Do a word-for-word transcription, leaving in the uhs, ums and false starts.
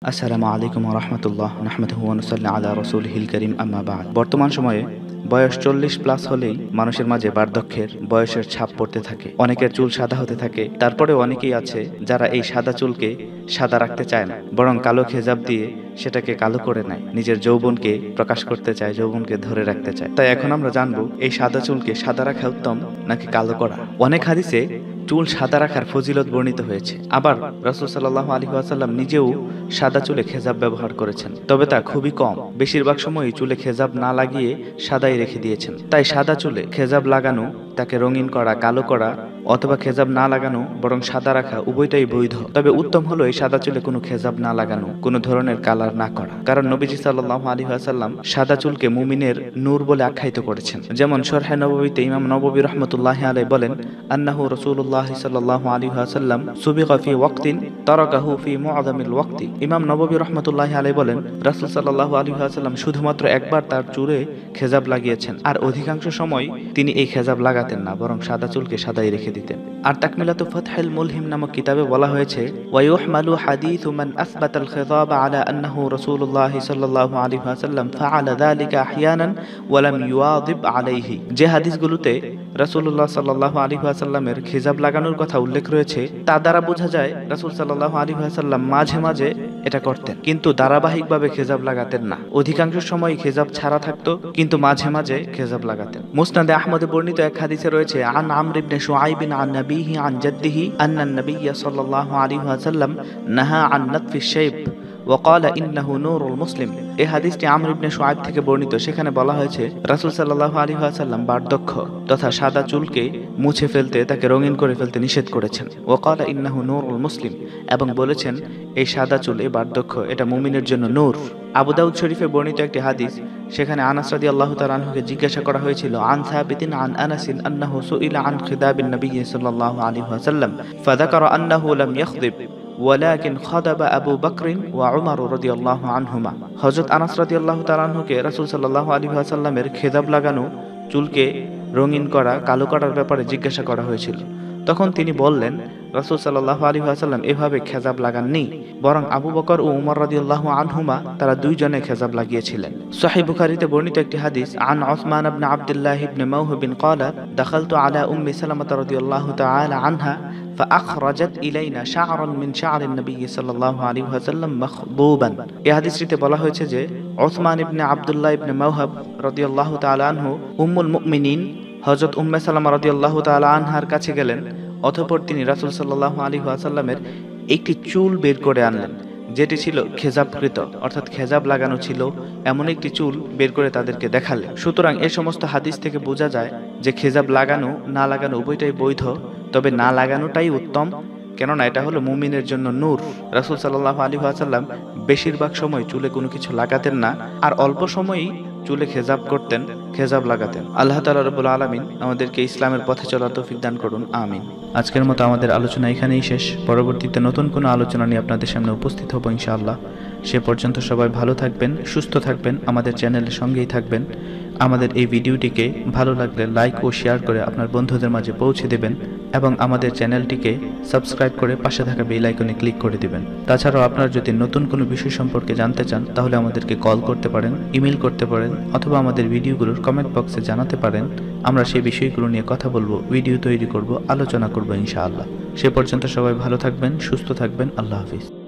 আসসালামু আলাইকুম ওয়া রাহমাতুল্লাহ নাহমাদুহু ওয়া নুসাল্লি আলা রাসূলিহিল কারীম আম্মা বা'দ। বর্তমান সময়ে বয়স চল্লিশ প্লাস হলেই মানুষের মাঝে বার্ধক্যের বয়সের ছাপ পড়তে থাকে। অনেকের চুল সাদা হতে থাকে, তারপরে অনেকেই আছে যারা এই সাদা চুলকে সাদা রাখতে চায় না, বরং কালো খেজাব দিয়ে সেটাকে কালো করে নেয়। নিজের যৌবনকে প্রকাশ করতে চায়, যৌবনকে ধরে রাখতে চায়। তাই এখন আমরা জানবো এই সাদা চুলকে সাদা রাখা উত্তম নাকি কালো করা। অনেক হাদিসে চুল সাদা রাখার ফজিলত বর্ণিত হয়েছে। আবার রাসূল সাল্লাল্লাহু আলাইহি ওয়াসাল্লাম নিজেও সাদা চুলে খেজাব ব্যবহার করেছেন, তবে তা খুবই কম। বেশিরভাগ সময়ই চুলে খেজাব না লাগিয়ে সাদাই রেখে দিয়েছেন। তাই সাদা চুলে খেজাব লাগানো, তাকে রঙিন করা, কালো করা অথবা খেজাব না লাগানো বরং সাদা রাখা উভয়টাই বৈধ। তবে উত্তম হলো এই সাদা চুলে কোনো খেজাব না লাগানো, কোনো ধরনের কালার না করা। কারণ নবীজি সাল্লাল্লাহু আলাইহি ওয়াসাল্লাম সাদা চুলকে মুমিনের নূর বলে আখ্যায়িত করেছেন। যেমন শরহে নববীতে ইমাম নববী রাহমাতুল্লাহি আলাইহি বলেন, আন্নাহু রাসূলুল্লাহ সাল্লাল্লাহু আলাইহি ওয়াসাল্লাম সুবিগা ফি ওয়াক্তিন তারাকাহু ফি মুআযামিল ওয়াক্তি। ইমাম নববী রাহমাতুল্লাহি আলাইহি বলেন, রাসূল সাল্লাল্লাহু আলাইহি ওয়াসাল্লাম শুধুমাত্র একবার তার চুলে খেজাব লাগিয়েছেন, আর অধিকাংশ সময় তিনি এই খেজাব লাগাতেন না, বরং সাদা চুলকে সাদাই রেখে দিতেন। আর তাকমিলাতু ফাতহুল মুলহিম নামক কিতাবে বলা হয়েছে, ওয়া ইউহমালু হাদিসু মান আসবাতাল খিতাব আলা আন্নাহু রাসূলুল্লাহ সাল্লাল্লাহু আলাইহি ওয়াসাল্লাম ফাআলা যালিকা আহইয়ানান ওয়া লাম ইউয়াযিব আলাইহি। যে হাদিসগুলোতে রাসূলুল্লাহ সাল্লাল্লাহু আলাইহি ওয়াসাল্লামের খেজাব লাগানোর কথা উল্লেখ রয়েছে, তা দ্বারা বোঝা যায় রাসূল সাল্লাল্লাহু আলাইহি ওয়াসাল্লাম মাঝে মাঝে এটা করতেন, কিন্তু ধারাবাহিকভাবে খেজাব লাগাতেন না। অধিকাংশ সময় খেজাব ছাড়া থাকতো, কিন্তু মাঝে মাঝে খেজাব লাগাতেন। মুসনাদে আহমদে বর্ণিত এক হাদিসে রয়েছে, আন আমর ইবনে শুআইব আন নবীহি আন জাদ্দিহি আন্না নবী সাল্লাল্লাহু আলাইহি ওয়াসাল্লাম নাহা আন নাতফি শাইব ওয়া ক্বালা ইন্নাহু নূরুল মুসলিম। এই হাদিসটি আমর ইবনে শুআইব থেকে বর্ণিত। সেখানে বলা হয়েছে রাসূল সাল্লাল্লাহু আলাইহি ওয়াসাল্লাম বার্ধক্য তথা সাদা চুলকে মুছে ফেলতে, তাকে রঙিন করে ফেলতে নিষেধ করেছেন। ওয়া ক্বালা ইন্নাহু নূরুল মুসলিম, এবং বলেছেন এই সাদা চুল, এই বার্ধক্য, এটা মুমিনের জন্য নূর। আবু দাউদ শরীফে বর্ণিত একটি হাদিস, সেখানে আনাস রাদিয়াল্লাহু তাআলা আনহুকে জিজ্ঞাসা করা হয়েছিল, আন সাবিতিন আন আনাসিন আন্নাহু সুইলা আন খিদাবিন নবী সাল্লাল্লাহু আলাইহি ওয়াসাল্লাম ফাযাকারা আন্নাহু লাম ইয়াখদিব ওয়ালাকিন খাদাবা আবু বকর ওয়া উমর রাদিয়াল্লাহু আনহুমা। হযরত আনাস রাদিয়াল্লাহু তাআলা আনহুকে রাসূল সাল্লাল্লাহু আলাইহি ওয়াসাল্লামের খেজাব লাগানো, চুলকে রঙিন করা, কালো করার ব্যাপারে জিজ্ঞাসা করা হয়েছিল। তখন তিনি বললেন, রাসূল সাল্লাল্লাহু আলাইহি ওয়াসাল্লাম এভাবে খেজাব লাগাননি, বরং আবু বকর ও উমর রাদিয়াল্লাহু আনহুমা তারা দুইজনে খেজাব লাগিয়েছিলেন। সহিহ বুখারীতে বর্ণিত একটি হাদিস, আন উসমান ইবনে আব্দুল্লাহ ইবনে মাওহুব ক্বালা দাখালতু আলা উম্মি সালামা রাদিয়াল্লাহু তাআলা আনহা فأخرجت إلينا شعرا من شعر النبي صلى الله عليه وسلم مخضوبا। এই হাদিসটিতে বলা হয়েছে যে উসমান ইবনে আব্দুল্লাহ ইবনে মাওহুব রাদিয়াল্লাহু তাআলা আনহু উম্মুল মুমিনিন হযরত উম্মে সালামা রাদিয়াল্লাহু তাআলা আনহার কাছে গেলেন। অতঃপর তিনি রাসূল সাল্লাল্লাহু আলাইহি ওয়াসাল্লামের একটি চুল বের করে আনলেন, যেটি ছিল খেজাবকৃত, অর্থাৎ খেজাব লাগানো ছিল এমন একটি চুল বের করে তাদেরকে দেখালেন। সুতরাং এই সমস্ত হাদিস থেকে বোঝা যায় যে খেজাব লাগানো না লাগানো উভয়টাই বৈধ, তবে না লাগানোটাই উত্তম, কেননা এটা হলো মুমিনের জন্য নূর। রাসূল সাল্লাল্লাহু আলাইহি ওয়াসাল্লাম বেশিরভাগ সময় চুলে কোনো কিছু লাগাতেন না, আর অল্প সময়ই চুলে খেজাব করতেন, খেজাব লাগাতেন। আল্লাহ তাআলা রাব্বুল আলামিন আমাদেরকে ইসলামের পথে চলার তৌফিক দান করুন, আমিন। আজকের মতো আমাদের আলোচনা এখানেই শেষ। পরবর্তীতে নতুন কোনো আলোচনা নিয়ে আপনাদের সামনে উপস্থিত হব ইনশাআল্লাহ। সে পর্যন্ত সবাই ভালো থাকবেন, সুস্থ থাকবেন, আমাদের চ্যানেলের সঙ্গেই থাকবেন। আমাদের এই ভিডিওটিকে ভালো লাগলে লাইক ও শেয়ার করে আপনার বন্ধুদের মাঝে পৌঁছে দেবেন, এবং আমাদের চ্যানেলটিকে সাবস্ক্রাইব করে পাশে থাকা বেল আইকনে ক্লিক করে দিবেন। তাছাড়াও আপনারা যদি নতুন কোনো বিষয় সম্পর্কে জানতে চান, তাহলে আমাদেরকে কল করতে পারেন, ইমেল করতে পারেন, অথবা আমাদের ভিডিওগুলোর কমেন্ট বক্সে জানাতে পারেন। আমরা সেই বিষয়গুলো নিয়ে কথা বলবো, ভিডিও তৈরি করব, আলোচনা করব ইনশাআল্লাহ। সে পর্যন্ত সবাই ভালো থাকবেন, সুস্থ থাকবেন। আল্লাহ হাফিজ।